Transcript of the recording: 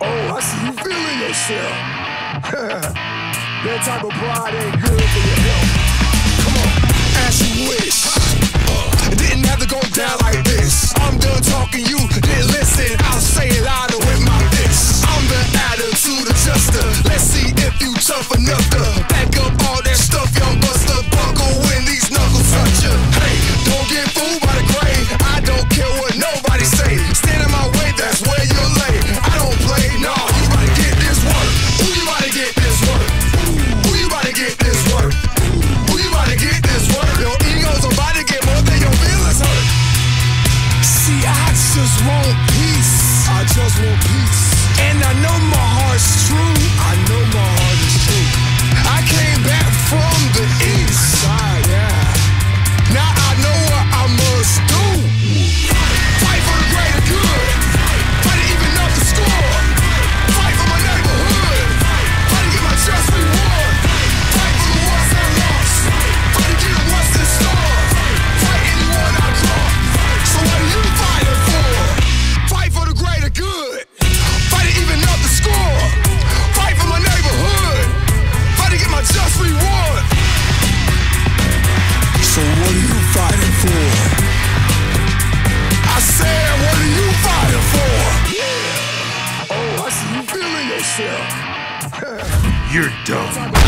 Oh, I see you feeling yourself. That type of pride ain't good for your health. Come on, as you wish. It didn't have to go down like this. I'm done talking, you didn't listen. I'll say it louder with my fist. I'm the attitude adjuster. Let's see if you tough enough to back up all that stuff, young buster. Buckle when these knuckles touch you. Hey, don't get fooled by the grain. I don't care what nobody say. Stand in my way, that's where you're lay. I don't play, nah, you about to get this work. Who you about to get this work? Who you about to get this work? Who you about to get this work? Your ego's about to get more than your feelings hurt. See, I just want peace. I just want peace. And I know my heart's true. I know my heart is true. I came back from the east side, yeah. Now I know what I must do. Fight for the greater good. Fight to even up the score. Fight for my neighborhood. Fight to get my just reward. Fight for the ones that lost. Fight to get what's in store. Fight anyone I call. So what are you fighting for? Fight for the greater good. Fight to even up the score. Fight for my neighborhood. Fight to get my just reward. So what are you fighting for? I said, what are you fighting for? Yeah. Oh, I see you feeling yourself. You're dumb.